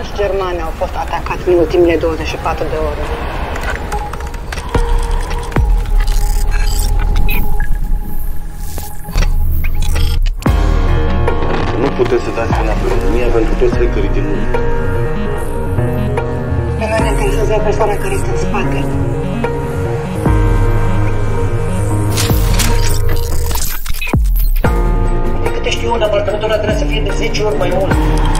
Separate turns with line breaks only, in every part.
Câți germani au fost atacați în ultimele 24 de ore?
Nu puteți să dați vina pe România pentru toți hackerii din lume.
Pe noi ne interesează persoana care este în spate.
De câte știu eu, în apartamentul ăla trebuie să fie de 10 ori mai mult.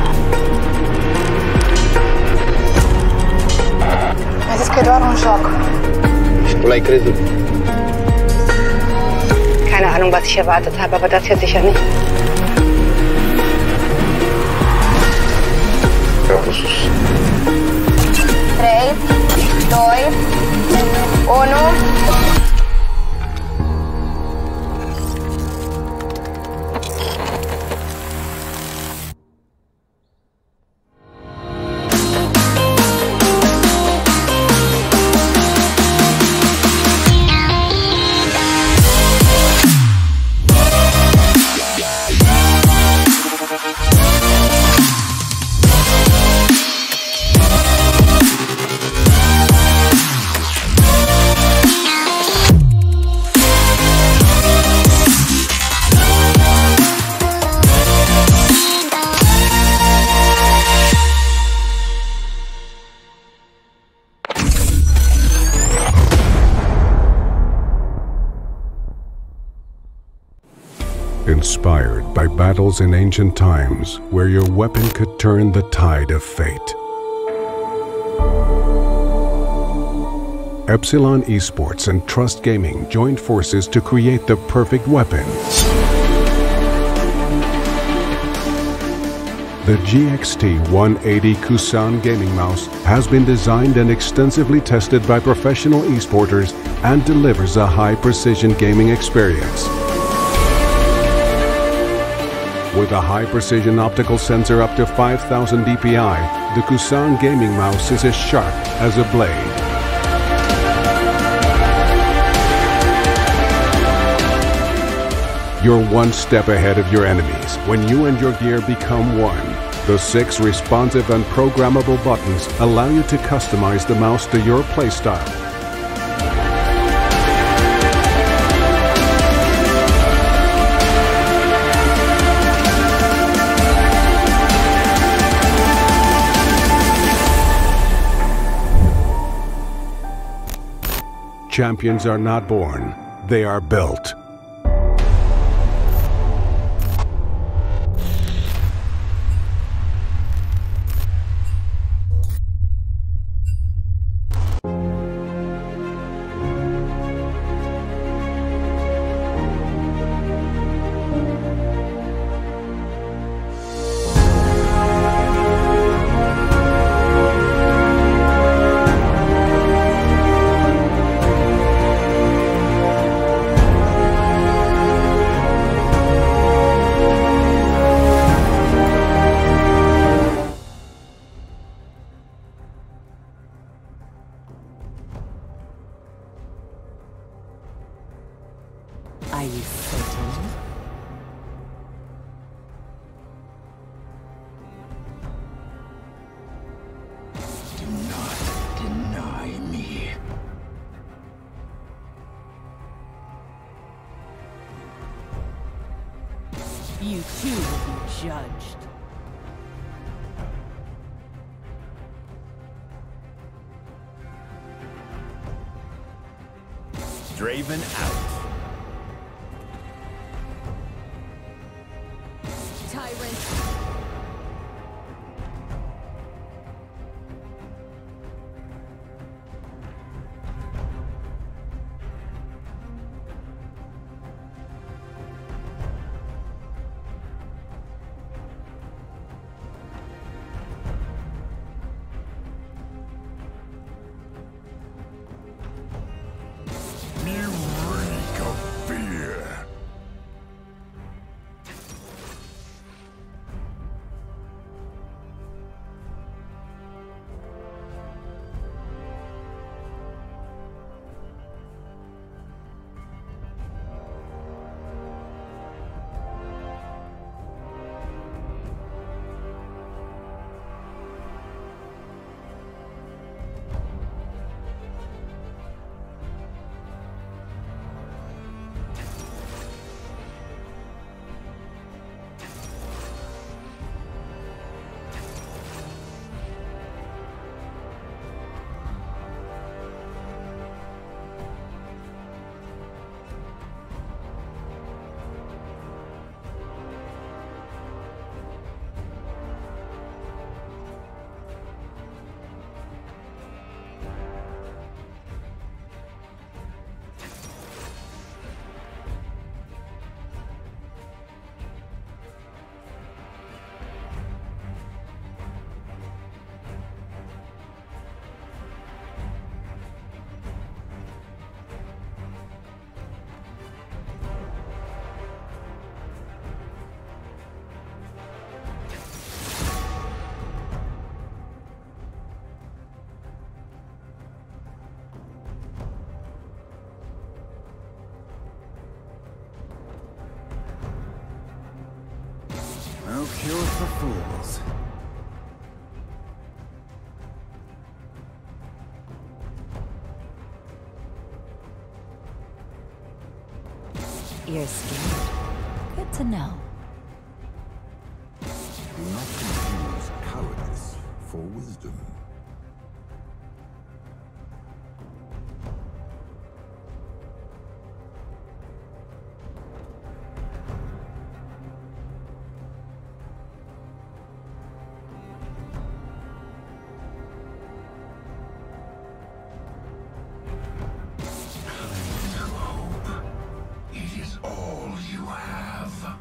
Mi-a zis că e doar un joc.
Și tu l-ai crezut?
Keine Ahnung, was ich erwartet habe, aber das jetzt sicher nicht.
Capul sus.
3, 2, 1...
Inspired by battles in ancient times where your weapon could turn the tide of fate. Epsilon Esports and Trust Gaming joined forces to create the perfect weapon. The GXT 180 Kusan gaming mouse has been designed and extensively tested by professional esporters and delivers a high-precision gaming experience. With a high-precision optical sensor up to 5,000 dpi, the Kusan gaming mouse is as sharp as a blade. You're one step ahead of your enemies when you and your gear become one. The 6 responsive and programmable buttons allow you to customize the mouse to your playstyle. Champions are not born, they are built.
Are you certain?
Do not deny me.
You too will be judged.
Draven out.
Tyrant.
You reek of fear. cure for fools.
You're scared. Good to know.
Do not confuse cowardice for wisdom.
It is all you have.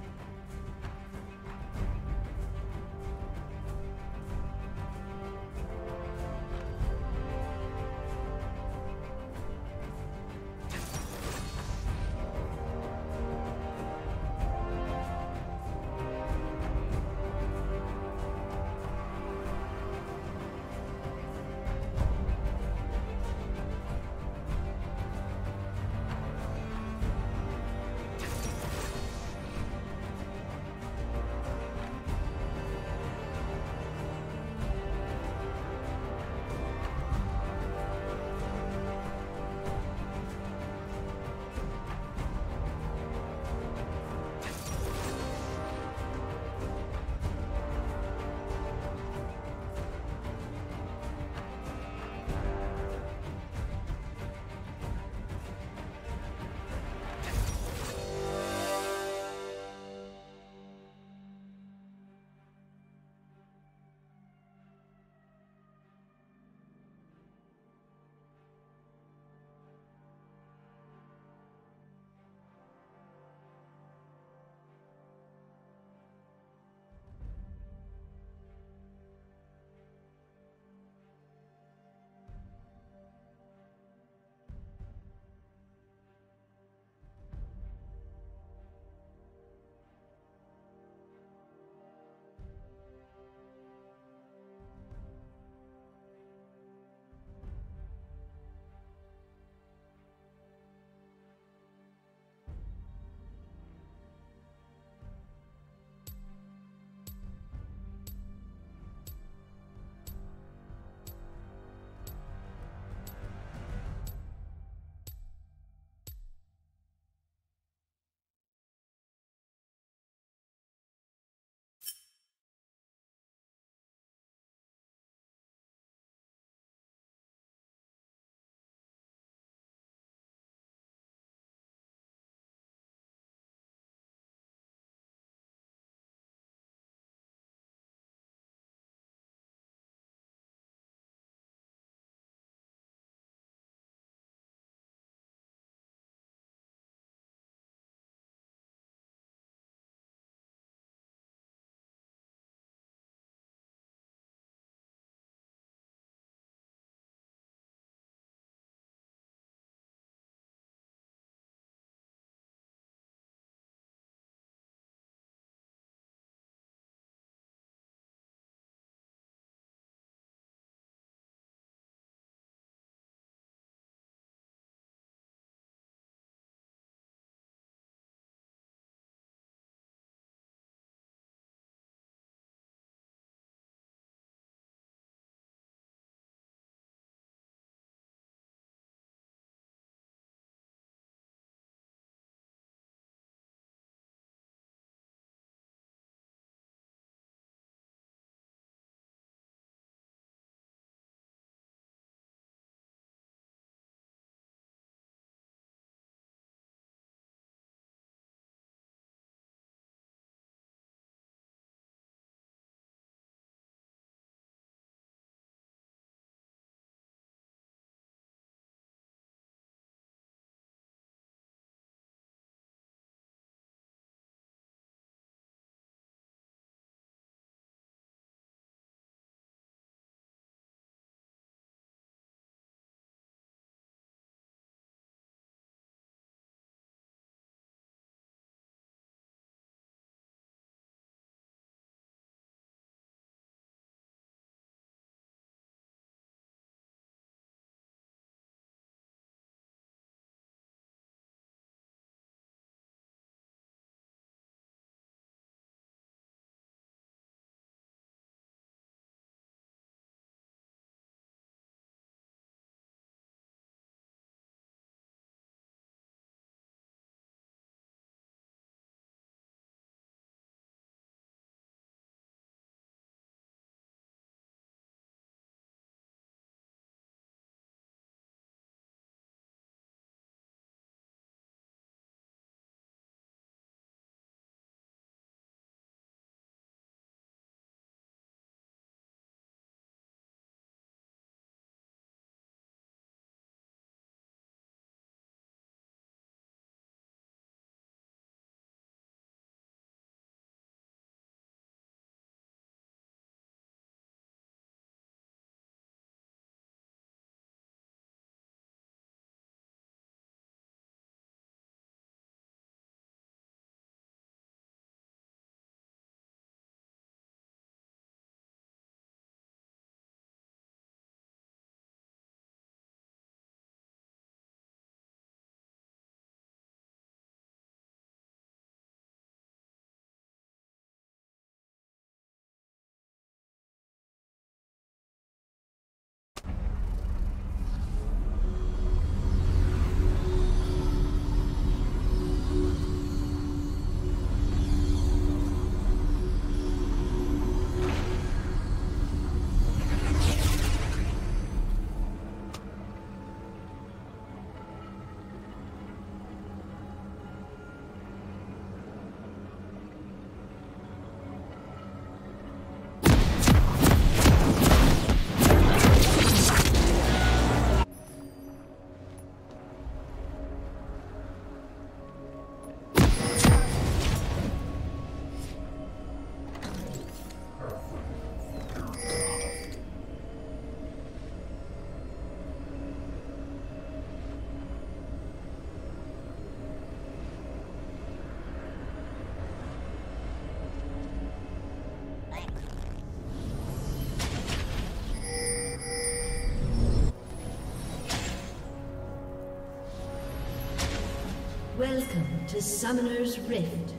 to Summoner's Rift.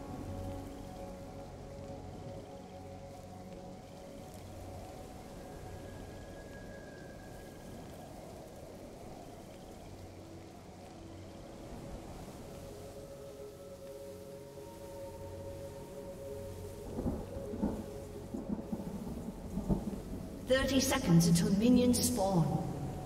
"30 seconds until minions spawn."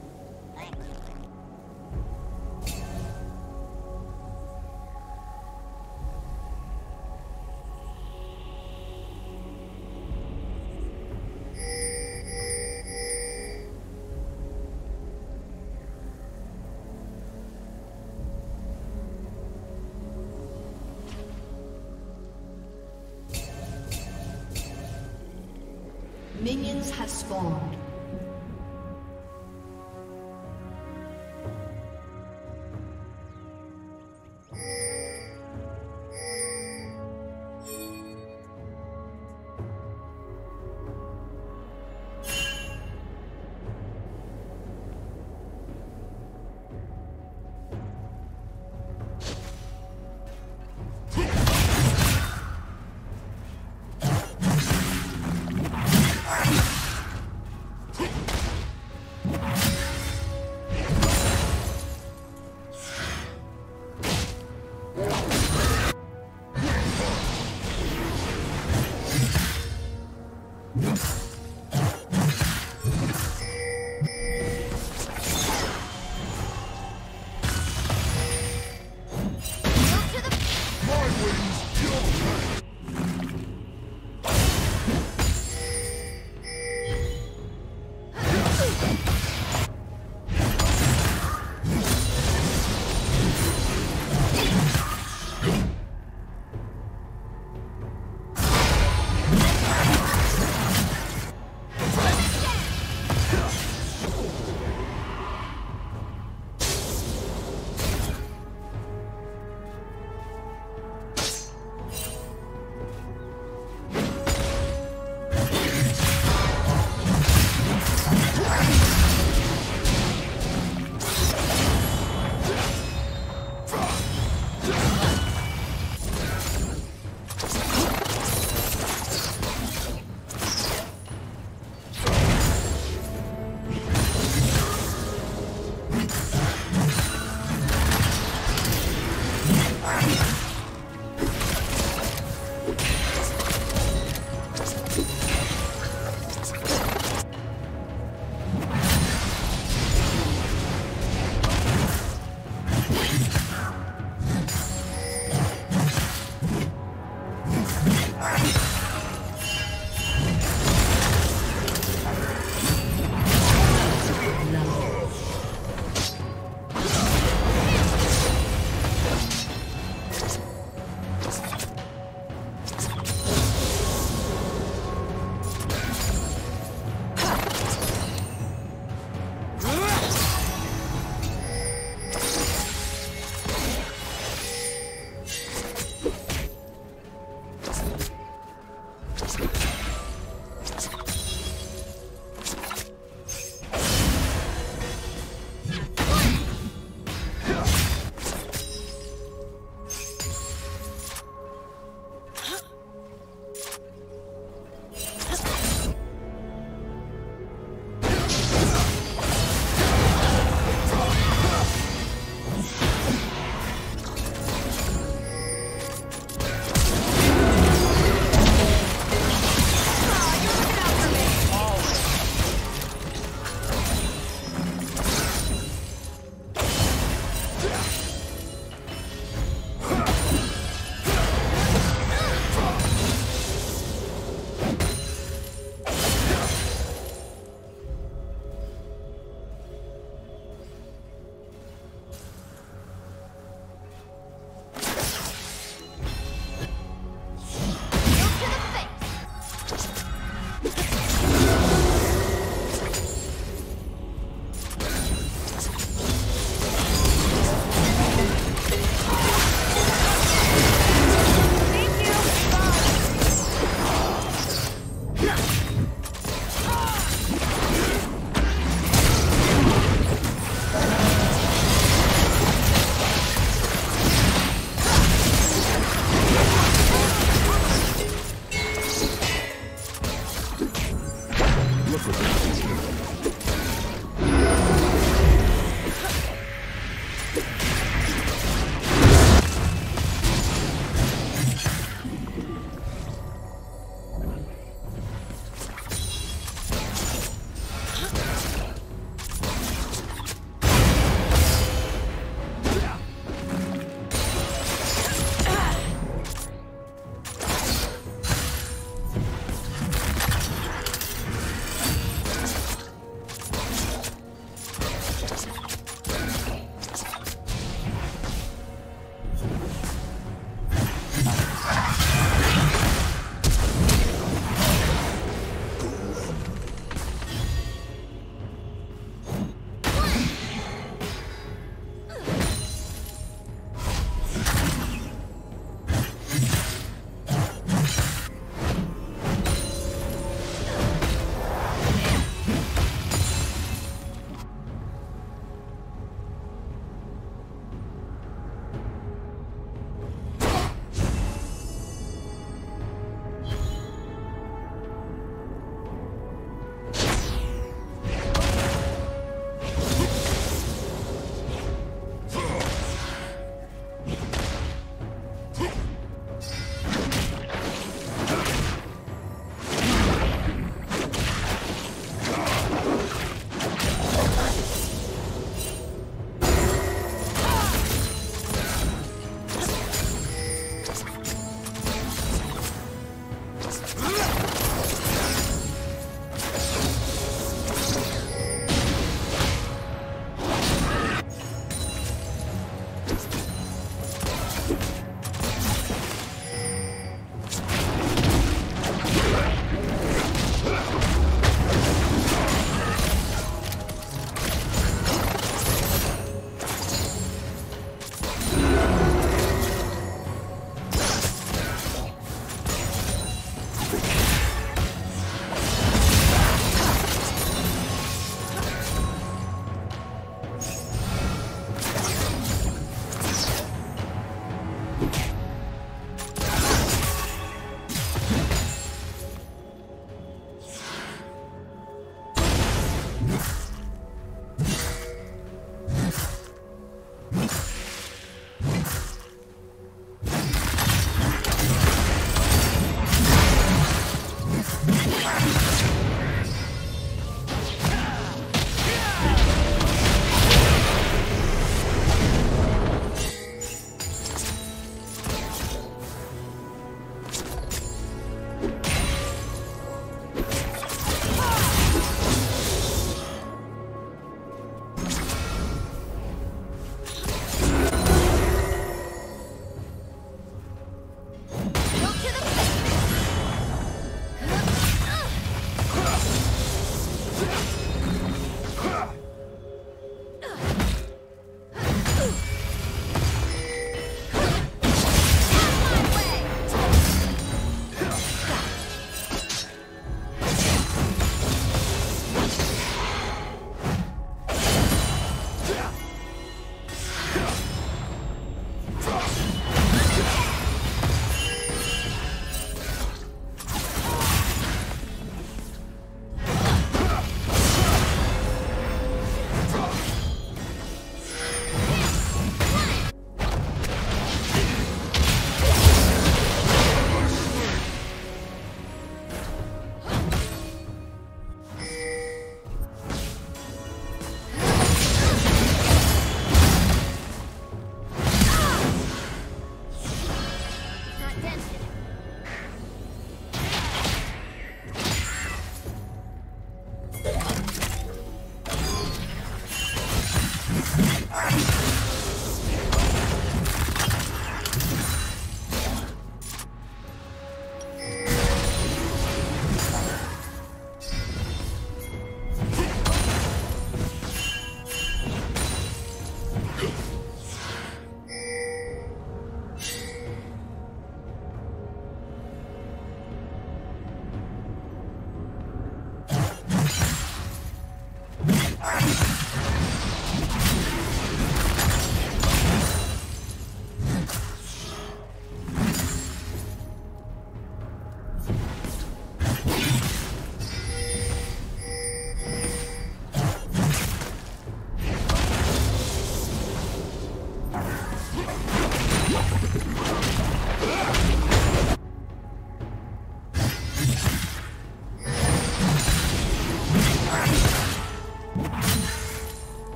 Minions have spawned.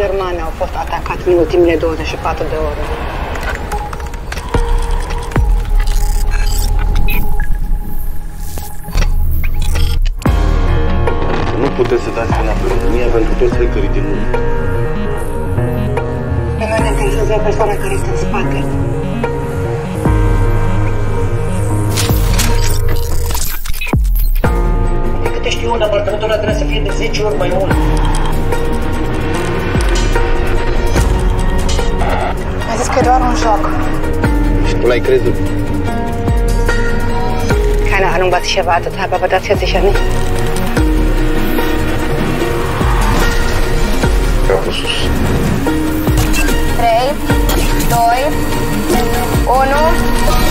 germane au fost atacați în ultimele 24 de ore.
Nu puteți să dați vina pe România pentru toți hackerii din lume.
Pe noi ne interesează persoana care este în spate.
De câte știu, în apartamentul ăla trebuie să fie de 10 ori mai mult.
Mi-a zis că e doar un joc.
Și tu l-ai crezut?
Keine Ahnung, was ich erwartet habe, aber das jetzt sicher nicht.
Capul sus.
3, 2, 1...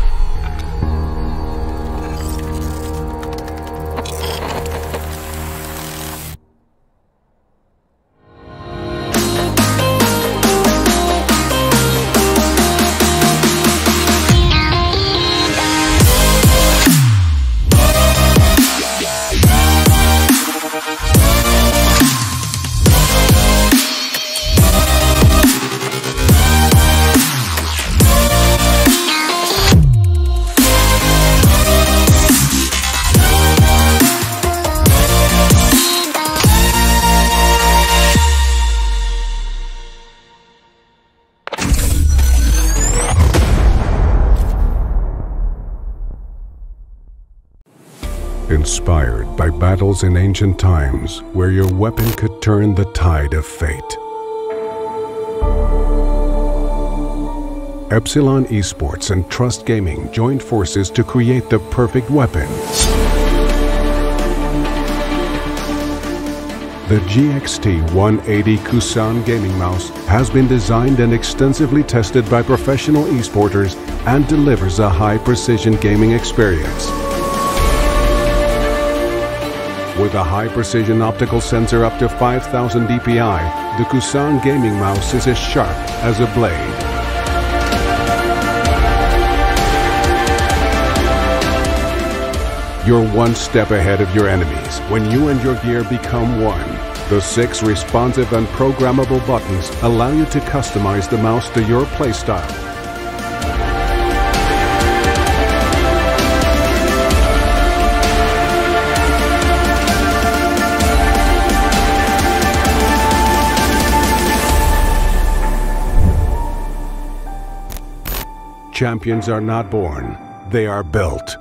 Inspired by battles in ancient times where your weapon could turn the tide of fate. Epsilon Esports and Trust Gaming joined forces to create the perfect weapon. The GXT 180 Kusan gaming mouse has been designed and extensively tested by professional esporters and delivers a high-precision gaming experience. With a high-precision optical sensor up to 5,000 dpi, the Kusan gaming mouse is as sharp as a blade. You're one step ahead of your enemies when you and your gear become one. The 6 responsive and programmable buttons allow you to customize the mouse to your playstyle. Champions are not born, they are built.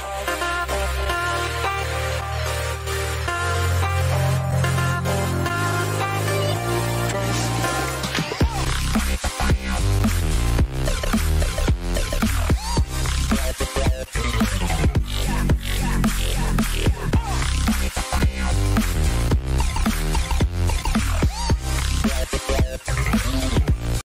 Bye.